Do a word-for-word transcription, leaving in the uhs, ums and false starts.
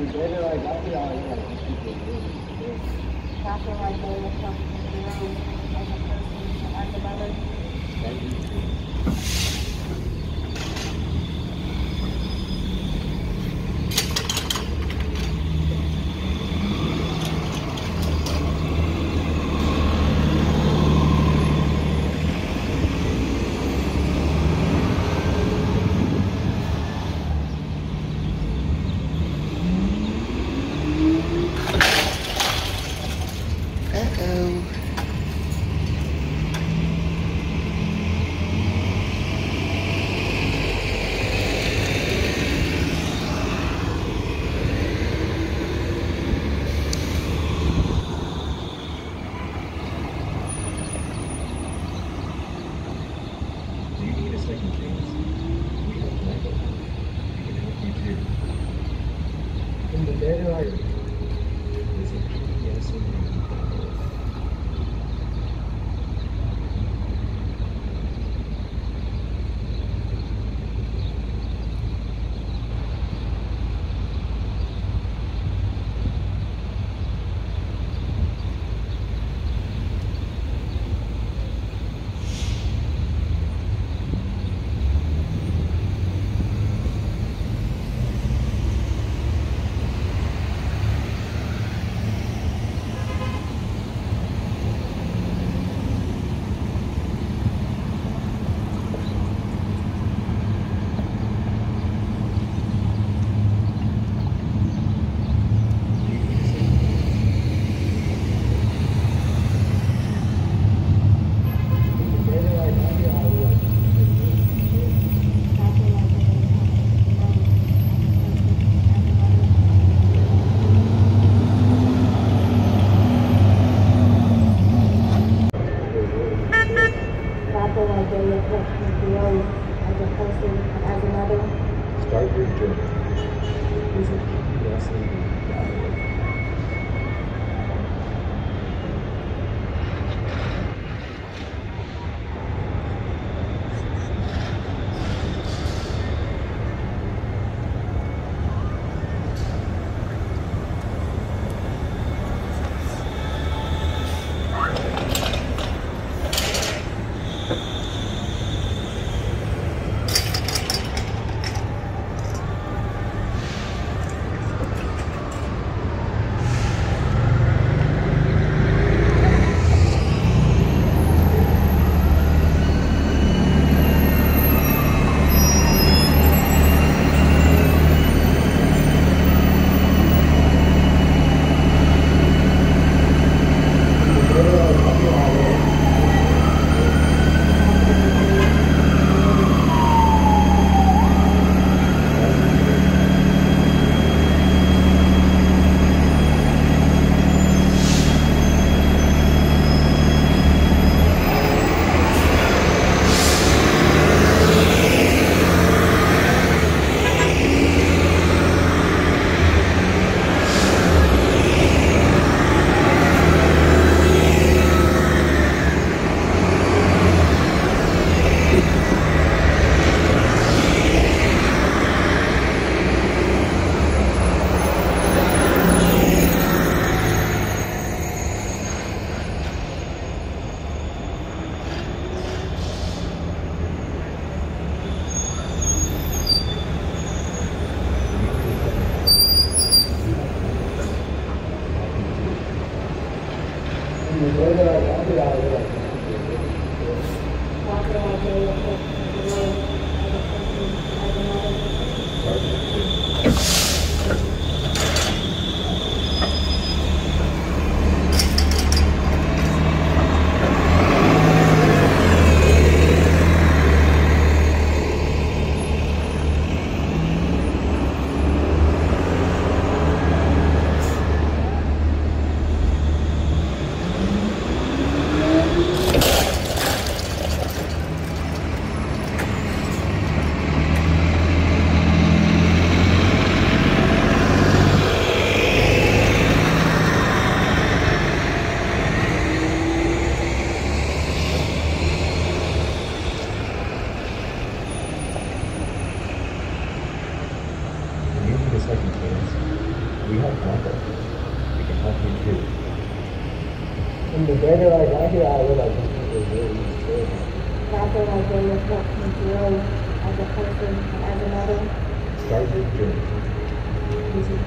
Later, like, I feel like, like, people really, I feel like they were coming to the room as a person, as a mother. thank you. Uh-oh. Do you need a second chance? We have Michael. We can help you too. In the dead or alive? Visit P S O D dot org. Do you need a second chance? In the dead or alive, I feel like, like, I feel like they were coming to the room as a person, as a mother. I feel like they were coming to the room as a person, as a mother. Start your journey. Visit P S O D dot org. We have Michael. We can help you too. And the better I got here, I realized this was really good. I feel like they have helped me grow as a person and as another. Start your journey. This is